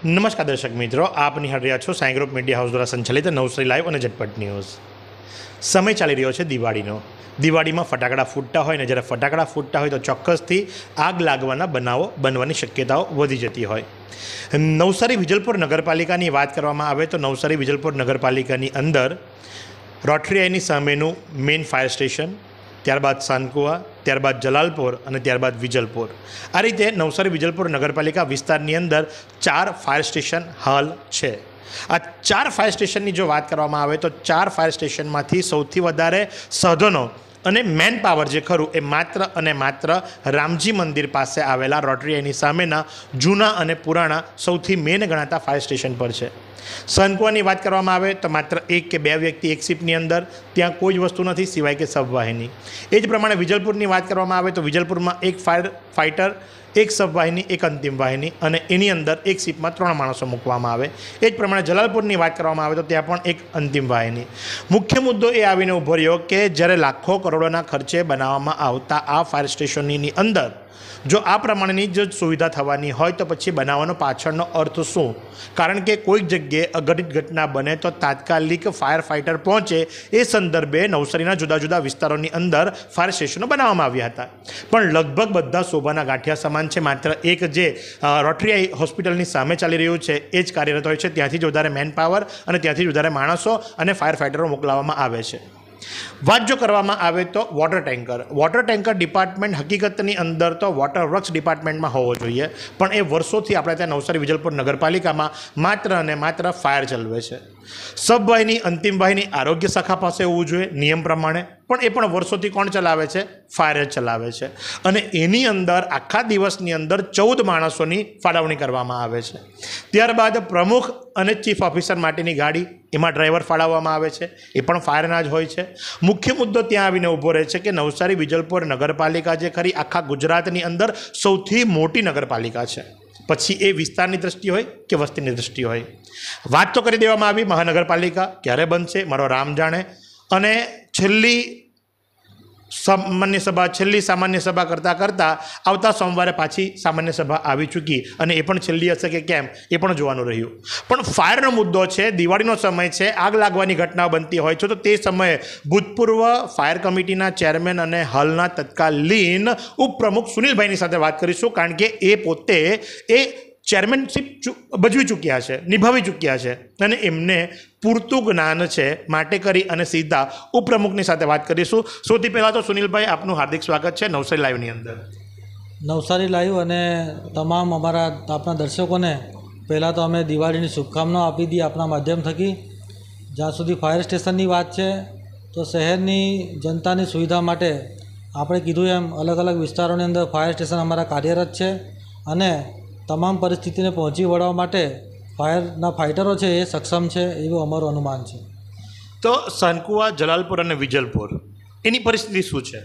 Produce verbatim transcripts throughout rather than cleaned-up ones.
નમસ્કાર દર્શક મિત્રો, આપ નિહાળ રહ્યા છો સાઈ ગ્રુપ મીડિયા હાઉસ દ્વારા સંચાલિત નવસારી લાઈવ અને ઝટપટ ન્યૂઝ। સમય ચાલી રહ્યો છે દિવાળીનો। દિવાળીમાં ફટાકડા ફૂટતા હોય ને જ્યારે ફટાકડા ફૂટતા હોય તો ચોક્કસથી આગ લાગવાના બનાવો બનવાની શક્યતાઓ વધી જતી હોય। નવસારી વિજલપુર નગરપાલિકાની વાત કરવામાં આવે તો નવસારી વિજલપુર નગરપાલિકાની અંદર રોટરીઆઈની સામેનું મેઇન ફાયર સ્ટેશન, ત્યારબાદ સાનકુવા, ત્યારબાદ જલાલપુર અને ત્યારબાદ વિજલપુર, આ રીતે નવસારી વિજલપુર નગરપાલિકા વિસ્તારની અંદર ચાર ફાયર સ્ટેશન હાલ છે। આ ચાર ફાયર સ્ટેશનની જો વાત કરવામાં આવે તો ચાર ફાયર સ્ટેશનમાંથી સૌથી વધારે સાધનો અને મેન પાવર જે ખરું એ માત્ર અને માત્ર રામજી મંદિર પાસે આવેલા રોટરીઆઈની સામેના જૂના અને પુરાણા સૌથી મેન ગણાતા ફાયર સ્ટેશન પર છે। સનકુવાની વાત કરવામાં આવે તો માત્ર એક કે બે વ્યક્તિ એક શિપની અંદર, ત્યાં કોઈ જ વસ્તુ નથી સિવાય કે સબવાહિની। એ જ પ્રમાણે વિજલપુરની વાત કરવામાં આવે તો વિજલપુરમાં એક ફાયર ફાઇટર, એક સબવાહિની, એક અંતિમ વાહિની અને એની અંદર એક શિપમાં ત્રણ માણસો મૂકવામાં આવે। એ જ પ્રમાણે જલાલપુરની વાત કરવામાં આવે તો ત્યાં પણ એક અંતિમ વાહિની। મુખ્ય મુદ્દો એ આવીને ઊભો રહ્યો કે જ્યારે લાખો કરોડોના ખર્ચે બનાવવામાં આવતા આ ફાયર સ્ટેશનની અંદર જો આ પ્રમાણેની જ સુવિધા થવાની હોય તો પછી બનાવવાનો પાછળનો અર્થ શું? કારણ કે કોઈક જગ્યાએ અઘટિત ઘટના બને તો તાત્કાલિક ફાયર ફાઇટર પહોંચે, એ સંદર્ભે નવસારીના જુદા જુદા વિસ્તારોની અંદર ફાયર સ્ટેશનો બનાવવામાં આવ્યા હતા, પણ લગભગ બધા શોભાના ગાંઠિયા સમાન છે। માત્ર એક જે રોટરીઆઈ હોસ્પિટલની સામે ચાલી રહ્યું છે એ જ કાર્યરત હોય છે, ત્યાંથી જ વધારે મેન પાવર અને ત્યાંથી જ વધારે માણસો અને ફાયર ફાઇટરો મોકલાવવામાં આવે છે। વાત જો કરવામાં આવે તો water tanker water tanker department હકીકતની અંદર તો વોટર વર્ક્સ ડિપાર્ટમેન્ટમાં હોવો જોઈએ, પણ એ વર્ષોથી આપણે ત્યાં નવસારી વિજલપુર નગરપાલિકામાં માત્ર અને માત્ર ફાયર ચલાવે છે। સબવાહિની, અંતિમ વાહિની આરોગ્ય શાખા પાસે હોવું જોઈએ નિયમ પ્રમાણે, પણ એ પણ વર્ષોથી કોણ ચલાવે છે? ફાયર જ ચલાવે છે। અને એની અંદર આખા દિવસની અંદર ચૌદ માણસોની ફાળવણી કરવામાં આવે છે। ત્યારબાદ પ્રમુખ અને ચીફ ઓફિસર માટેની ગાડી, એમાં ડ્રાઈવર ફાળવવામાં આવે છે, એ પણ ફાયરના જ હોય છે। મુખ્ય મુદ્દો ત્યાં આવીને ઊભો રહે છે કે નવસારી વિજલપુર નગરપાલિકા જે ખરી આખા ગુજરાતની અંદર સૌથી મોટી નગરપાલિકા છે, પછી એ વિસ્તારની દ્રષ્ટિ હોય કે વસ્તીની દ્રષ્ટિ હોય। વાત તો કરી દેવામાં આવી મહાનગરપાલિકા ક્યારે બનશે મારો રામ જાણે, અને છેલ્લી સામાન્ય સભા છેલ્લી સામાન્ય સભા કરતાં કરતાં આવતા સોમવારે પાછી સામાન્ય સભા આવી ચૂકી અને એ પણ છેલ્લી હશે કે કેમ એ પણ જોવાનું રહ્યું। પણ ફાયરનો મુદ્દો છે, દિવાળીનો સમય છે, આગ લાગવાની ઘટના બનતી હોય છે તો તે સમયે ભૂતપૂર્વ ફાયર કમિટીના ચેરમેન અને હાલના તત્કાલીન ઉપપ્રમુખ સુનિલભાઈની સાથે વાત કરીશું, કારણ કે એ પોતે એ ચેરમેનશીપ ભજવી ચૂક્યા છે, નિભાવી ચૂક્યા છે અને એમને પૂરતું જ્ઞાન છે, માટે કરી અને સીધા ઉપપ્રમુખની સાથે વાત કરીશું। સૌથી પહેલાં તો સુનિલભાઈ, આપનું હાર્દિક સ્વાગત છે નવસારી લાઈવની અંદર। નવસારી લાઈવ અને તમામ અમારા આપણા દર્શકોને પહેલાં તો અમે દિવાળીની શુભકામનાઓ આપી દઈએ આપણા માધ્યમ થકી। જ્યાં સુધી ફાયર સ્ટેશનની વાત છે તો શહેરની જનતાની સુવિધા માટે આપણે કીધું એમ અલગ અલગ વિસ્તારોની અંદર ફાયર સ્ટેશન અમારા કાર્યરત છે અને તમામ પરિસ્થિતિને પહોંચી વળવા માટે ફાયરના ફાઇટરો છે એ સક્ષમ છે એવું અમારું અનુમાન છે। તો સનકુવા, જલાલપુર અને વિજલપુર એની પરિસ્થિતિ શું છે?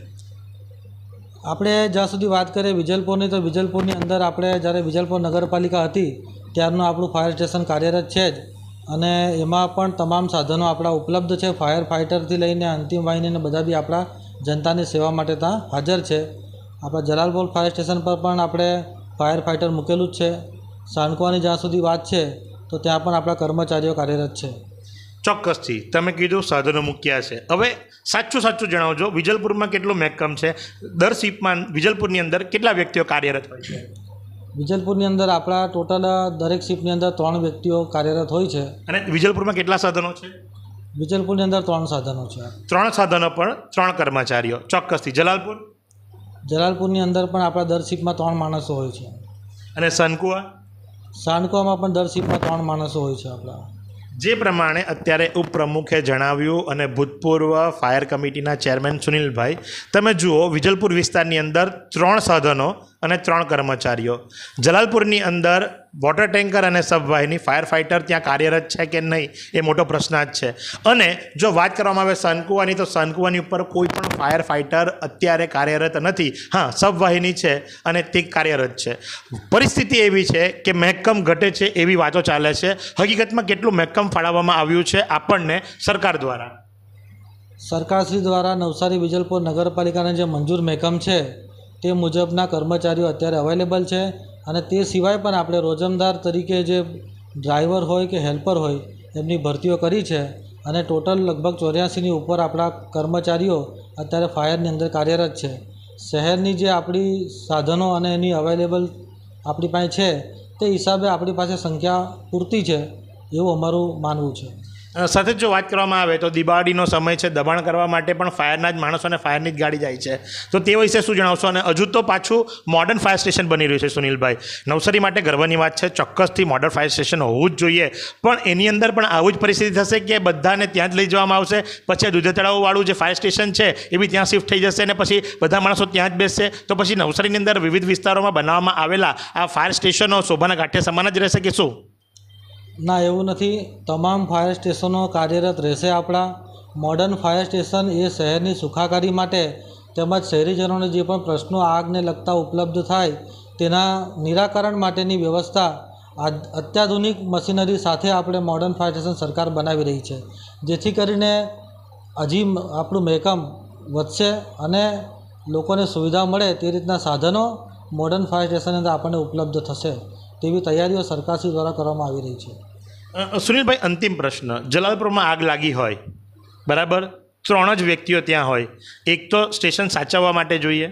આપણે જ્યાં સુધી વાત કરીએ વિજલપુરની તો વિજલપુરની અંદર આપણે જ્યારે વિજલપુર નગરપાલિકા હતી ત્યારનું આપણું ફાયર સ્ટેશન કાર્યરત છે જ, અને એમાં પણ તમામ સાધનો આપણા ઉપલબ્ધ છે। ફાયર ફાઇટરથી લઈને અંતિમ વાહિનીને બધા બી આપણા જનતાની સેવા માટે ત્યાં હાજર છે। આપણા જલાલપુર ફાયર સ્ટેશન પર પણ આપણે ફાયર ફાઇટર મૂકેલું જ છે। સાનકુવાની જ્યાં સુધી વાત છે તો ત્યાં પણ આપણા કર્મચારીઓ કાર્યરત છે। ચોક્કસથી તમે કીધું સાધનો મૂક્યા છે, હવે સાચું સાચું જણાવજો, વિજલપુરમાં કેટલું મહેકમ છે? દર શિપમાં વિજલપુરની અંદર કેટલા વ્યક્તિઓ કાર્યરત હોય છે? વિજલપુરની અંદર આપણા ટોટલ દરેક શિપની અંદર ત્રણ વ્યક્તિઓ કાર્યરત હોય છે। અને વિજલપુરમાં કેટલા સાધનો છે? વિજલપુરની અંદર ત્રણ સાધનો છે। ત્રણ સાધનો પણ ત્રણ કર્મચારીઓ। ચોક્કસથી જલાલપુર જલાલપુરની અંદર પણ આપણા દર શિપમાં ત્રણ માણસો હોય છે। અને સનકુવા સાનકુવામાં પણ દર શિપમાં ત્રણ માણસો હોય છે આપણા। જે પ્રમાણે અત્યારે ઉપપ્રમુખે જણાવ્યું અને ભૂતપૂર્વ ફાયર કમિટીના ચેરમેન સુનિલભાઈ, તમે જુઓ વિજલપુર વિસ્તારની અંદર ત્રણ સાધનો અને ત્રણ કર્મચારીઓ, જલાલપુરની અંદર વોટર ટેન્કર અને સબવાહિની ફાયર ફાઇટર ત્યાં કાર્યરત છે કે નહીં એ મોટો પ્રશ્ન જ છે। અને જો વાત કરવામાં આવે સનકુવાની તો સનકુવાની ઉપર કોઈ પણ ફાયર ફાઇટર અત્યારે કાર્યરત નથી, હા સબવાહિની છે અને તે કાર્યરત છે। પરિસ્થિતિ એવી છે કે મહેકમ ઘટે છે એવી વાતો ચાલે છે, હકીકતમાં કેટલું મહેકમ ફાળવવામાં આવ્યું છે આપણને સરકાર દ્વારા? સરકારશ્રી દ્વારા નવસારી વિજલપુર નગરપાલિકાને જે મંજૂર મહેકમ છે તે મુજબના કર્મચારીઓ અત્યારે અવેલેબલ છે, અને તે સિવાય પણ આપણે રોજમદાર તરીકે જે ડ્રાઈવર હોય કે હેલ્પર હોય એમની ભરતીઓ કરી છે અને ટોટલ લગભગ ચોર્યાસીની ઉપર આપણા કર્મચારીઓ અત્યારે ફાયરની અંદર કાર્યરત છે. શહેરની જે આપણી સાધનો અને એની અવેલેબલ આપણી પાસે છે તે હિસાબે આપણી પાસે સંખ્યા પૂરતી છે એવું અમારું માનવું છે. સાથે જ જો વાત કરવામાં આવે તો દિવાળીનો સમય છે, દબાણ કરવા માટે પણ ફાયરના જ માણસો અને ફાયરની જ ગાડી જાય છે, તો તે વિશે શું જણાવશો? અને હજુ તો પાછું મોડર્ન ફાયર સ્ટેશન બની રહ્યું છે સુનિલભાઈ. નવસારી માટે ગર્વની વાત છે, ચોક્કસથી મોડર્ન ફાયર સ્ટેશન હોવું જ જોઈએ, પણ એની અંદર પણ આવું જ પરિસ્થિતિ થશે કે બધાને ત્યાં જ લઈ જવામાં આવશે, પછી દૂધે તળાવવાળું જે ફાયર સ્ટેશન છે એ બી ત્યાં શિફ્ટ થઈ જશે અને પછી બધા માણસો ત્યાં જ બેસશે, તો પછી નવસારીની અંદર વિવિધ વિસ્તારોમાં બનાવવામાં આવેલા આ ફાયર સ્ટેશનો શોભાના ગાંઠિયા સમાન જ રહેશે કે શું? ના, એવું નથી. તમામ ફાયર સ્ટેશનો કાર્યરત રહેશે. આપણા મોડર્ન ફાયર સ્ટેશન એ શહેરની સુખાકારી માટે તેમજ શહેરીજનોને જે પણ પ્રશ્નો આગને લગતા ઉપલબ્ધ થાય તેના નિરાકરણ માટેની વ્યવસ્થા અત્યાધુનિક મશીનરી સાથે આપણે મોડર્ન ફાયર સ્ટેશન સરકાર બનાવી રહી છે, જેથી કરીને હજી આપણું મહેકમ વધશે અને લોકોને સુવિધા મળે તે રીતના સાધનો મોડર્ન ફાયર સ્ટેશનની અંદર આપણને ઉપલબ્ધ થશે તેવી તૈયારીઓ સરકારશ્રી દ્વારા કરવામાં આવી રહી છે. સુનિલભાઈ, અંતિમ પ્રશ્ન. જલાલપુરમાં આગ લાગી હોય, બરાબર, ત્રણ જ વ્યક્તિઓ ત્યાં હોય, એક તો સ્ટેશન સાચવવા માટે જોઈએ,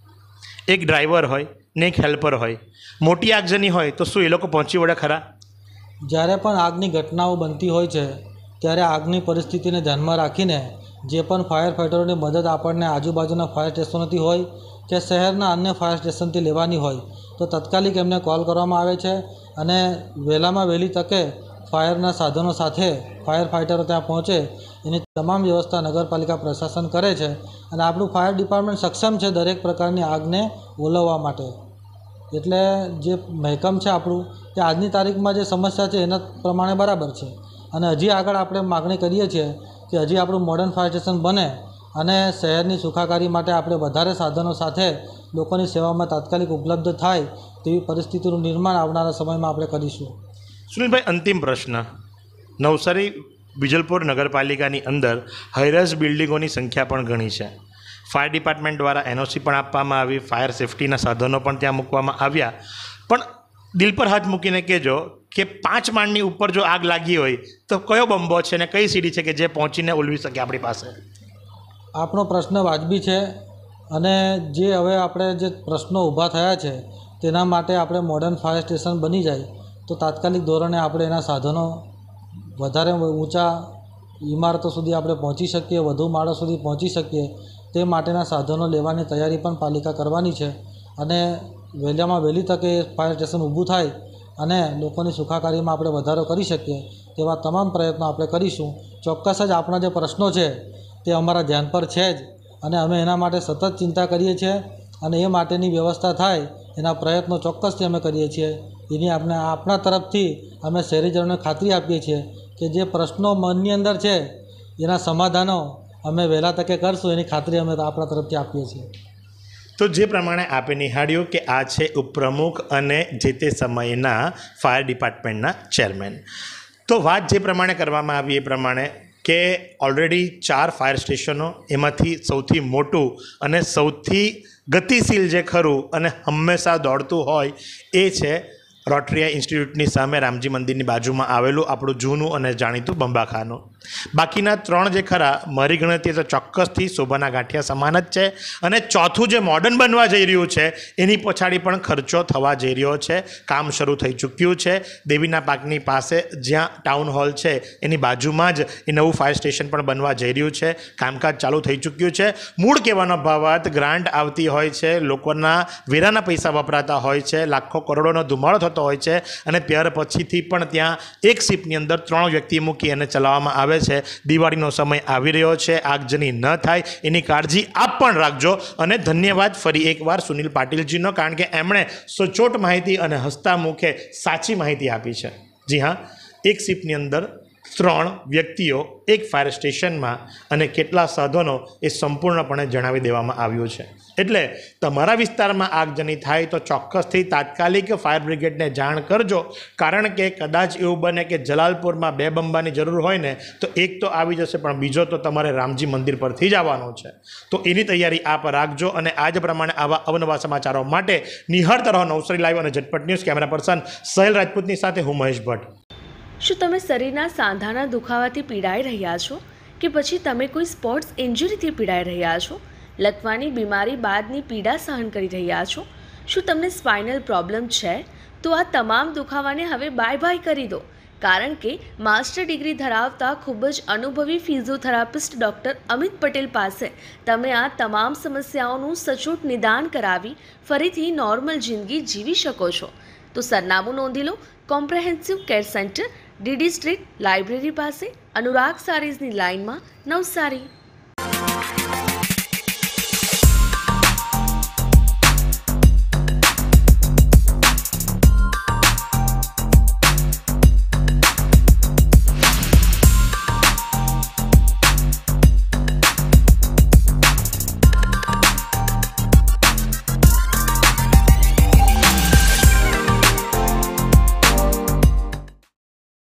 એક ડ્રાઈવર હોય ને એક હેલ્પર હોય. મોટી આગજની હોય તો શું એ લોકો પહોંચી વળે ખરા? જ્યારે પણ આગની ઘટનાઓ બનતી હોય છે ત્યારે આગની પરિસ્થિતિને ધ્યાનમાં રાખીને જે પણ ફાયર ફાઇટરોની મદદ આપણને આજુબાજુના ફાયર સ્ટેશનોથી હોય કે શહેરના અન્ય ફાયર સ્ટેશનથી લેવાની હોય તો તાત્કાલિક એમને કોલ કરવામાં આવે છે અને વહેલામાં વહેલી તકે ફાયરના સાધનો સાથે ફાયર ફાઇટરો ત્યાં પહોંચે એની તમામ વ્યવસ્થા નગરપાલિકા પ્રશાસન કરે છે અને આપણું ફાયર ડિપાર્ટમેન્ટ સક્ષમ છે દરેક પ્રકારની આગને ઓલવવા માટે. એટલે જે મહેકમ છે આપણું તે આજની તારીખમાં જે સમસ્યા છે એના પ્રમાણે બરાબર છે અને હજી આગળ આપણે માગણી કરીએ છીએ કે હજી આપણું મોડર્ન ફાયર સ્ટેશન બને અને શહેરની સુખાકારી માટે આપણે વધારે સાધનો સાથે લોકોની સેવામાં તાત્કાલિક ઉપલબ્ધ થાય તેવી પરિસ્થિતિનું નિર્માણ આવનારા સમયમાં આપણે કરીશું. સુનિલભાઈ, અંતિમ પ્રશ્ન. નવસારી વિજલપુર નગરપાલિકાની અંદર હાઈરાઇઝ બિલ્ડિંગોની સંખ્યા પણ ઘણી છે. ફાયર ડિપાર્ટમેન્ટ દ્વારા એનઓસી પણ આપવામાં આવી, ફાયર સેફ્ટીના સાધનો પણ ત્યાં મૂકવામાં આવ્યા, પણ દિલ પર હાથ મૂકીને કહેજો કે પાંચ માળની ઉપર જો આગ લાગી હોય તો કયો બંબો છે અને કઈ સીડી છે કે જે પહોંચીને ઓલવી શકે આપણી પાસે? આપણો પ્રશ્ન વાજબી છે અને જે હવે આપણે જે પ્રશ્નો ઊભા થયા છે તેના માટે આપણે મોડર્ન ફાયર સ્ટેશન બની જાય તો તાત્કાલિક ધોરણે આપણે એના સાધનો વધારે ઊંચા ઇમારતો સુધી આપણે પહોંચી શકીએ, વધુ માળો સુધી પહોંચી શકીએ તે માટેના સાધનો લેવાની તૈયારી પણ પાલિકા કરવાની છે અને વહેલામાં વહેલી તકે ફાયર સ્ટેશન ઊભું થાય અને લોકોની સુખાકારીમાં આપણે વધારો કરી શકીએ તેવા તમામ પ્રયત્નો આપણે કરીશું. ચોક્કસ જ આપણા જે પ્રશ્નો છે તે અમારા ધ્યાન પર છે જ અને અમે એના માટે સતત ચિંતા કરીએ છીએ અને એ માટેની વ્યવસ્થા થાય એના પ્રયત્નો ચોક્કસથી અમે કરીએ છીએ. એની આપણે આપણા તરફથી અમે શહેરીજનોને ખાતરી આપીએ છીએ કે જે પ્રશ્નો મનની અંદર છે એના સમાધાનો અમે વહેલા તકે કરશું એની ખાતરી અમે આપણા તરફથી આપીએ છીએ. તો જે પ્રમાણે આપે નિહાળ્યું કે આ છે ઉપપ્રમુખ અને જે તે સમયના ફાયર ડિપાર્ટમેન્ટના ચેરમેન. તો વાત જે પ્રમાણે કરવામાં આવી એ પ્રમાણે કે ઓલરેડી ચાર ફાયર સ્ટેશનો, એમાંથી સૌથી મોટું અને સૌથી ગતિશીલ જે ખરું અને હંમેશા દોડતું હોય એ છે રોટરીયા ઇન્સ્ટિટ્યૂટની સામે રામજી મંદિરની બાજુમાં આવેલું આપણું જૂનું અને જાણીતું બંબાખાનું. બાકીના ત્રણ જે ખરા મારી ગણતરી તો ચોક્કસથી શોભાના ગાંઠિયા સમાન જ છે અને ચોથું જે મોડર્ન બનવા જઈ રહ્યું છે એની પછાડી પણ ખર્ચો થવા જઈ રહ્યો છે. કામ શરૂ થઈ ચૂક્યું છે. દેવીના પાકની પાસે જ્યાં ટાઉન હોલ છે એની બાજુમાં જ એ નવું ફાયર સ્ટેશન પણ બનવા જઈ રહ્યું છે. કામકાજ ચાલુ થઈ ચૂક્યું છે. મૂળ કહેવાનો ભાવાર્થ ગ્રાન્ટ આવતી હોય છે, લોકોના વેરાના પૈસા વપરાતા હોય છે, લાખો કરોડોનો ધુમાડો થતો હોય છે અને ત્યાર પછીથી પણ ત્યાં એક શિપની અંદર ત્રણ વ્યક્તિ મૂકી અને ચલાવવામાં આવે છે. દિવાળીનો સમય આવી રહ્યો છે, આગજની ન થાય એની કાળજી આપ પણ રાખજો. અને ધન્યવાદ ફરી એકવાર સુનિલ પાટીલજીનો, કારણ કે એમણે સચોટ માહિતી અને હસતા મુખે સાચી માહિતી આપી છે. જી હા, એક શિપની અંદર ત્રણ વ્યક્તિઓ એક ફાયર સ્ટેશનમાં અને કેટલા સાધનો એ સંપૂર્ણપણે જણાવી દેવામાં આવ્યું છે. એટલે તમારા વિસ્તારમાં આગજની થાય તો ચોક્કસથી તાત્કાલિક ફાયર બ્રિગેડને જાણ કરજો, કારણ કે કદાચ એવું બને કે જલાલપુરમાં બે બંબાની જરૂર હોય ને તો એક તો આવી જશે પણ બીજો તો તમારે રામજી મંદિર પરથી જ આવવાનો છે. તો એની તૈયારી આપ રાખજો અને આજ પ્રમાણે આવા અવનવા સમાચારો માટે નિહાળતા રહો નવસારી લાઈવ અને ઝટપટ ન્યૂઝ. કેમેરા પર્સન સહેલ રાજપૂતની સાથે હું મહેશ ભટ્ટ. શું તમે શરીરના સાંધાના દુખાવાથી પીડાઈ રહ્યા છો કે પછી તમે કોઈ સ્પોર્ટ્સ ઇન્જરીથી પીડાઈ રહ્યા છો? લકવાની બીમારી બાદની પીડા સહન કરી રહ્યા છો? શું તમને સ્પાઇનલ પ્રોબ્લેમ છે? તો આ તમામ દુખાવાને હવે બાય બાય કરી દો, કારણ કે માસ્ટર ડિગ્રી ધરાવતા ખૂબ જ અનુભવી ફિઝિયોથેરાપિસ્ટ ડૉક્ટર અમિત પટેલ પાસે તમે આ તમામ સમસ્યાઓનું સચોટ નિદાન કરાવી ફરીથી નોર્મલ જિંદગી જીવી શકો છો. તો સરનામું નોંધી લો. Comprehensive care centre, DD street, library પાસે, અનુરાગ સારીઝની લાઇનમાં, નવસારી.